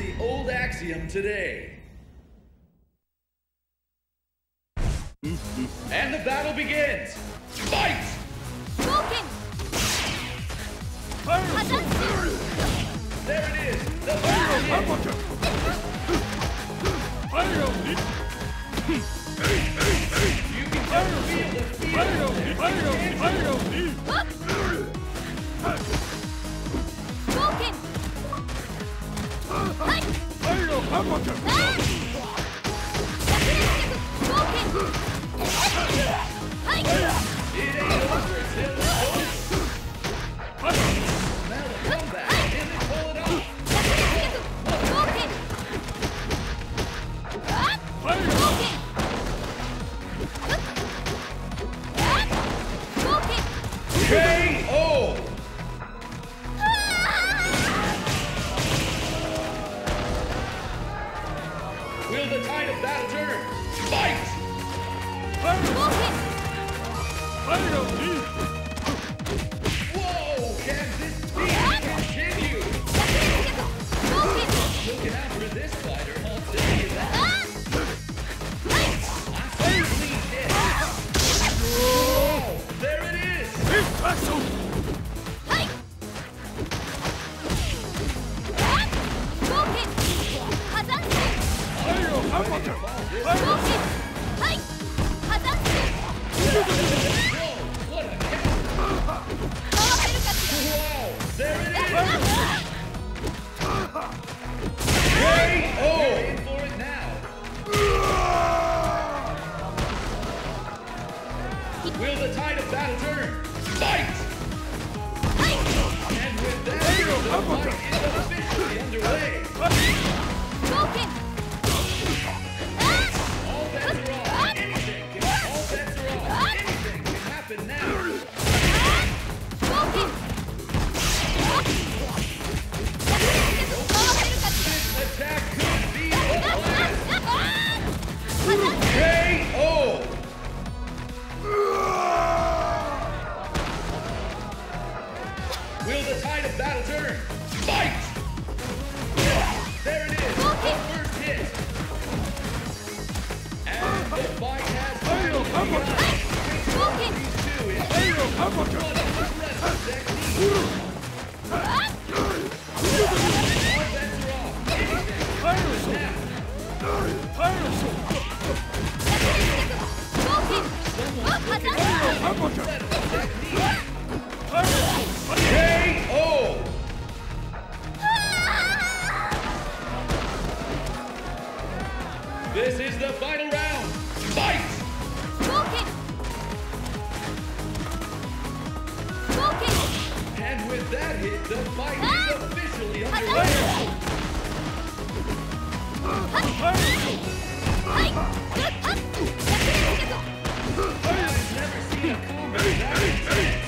the old axiom today. And the battle begins! Fight! There it is! The battle begins! You can just feel the feel! It ain't over till it's over! Smell the comeback and then pull it off! K.O. Will the tide of battle turn? Fight! Whoa! Can this beat continue? Looking out for this fighter, I'll tell you that. I see clean hit. Whoa! There it is! What a counter! Wow! There it is! K.O. In for it now. Will the tide of battle turn? Fight! And with that, the fight is officially underway. All bets are off. Anything can happen now. This attack could be the last. K.O. Will the tide of battle turn? Fight! There it is, the first hit. And the fight has finally begun. These two is one of the best techniques. All bets are off. Anything can happen now. Someone's looking at incredible technique. K.O. This is the final round. Fight! And with that hit, the fight is officially underway. I've never seen a combat that intense.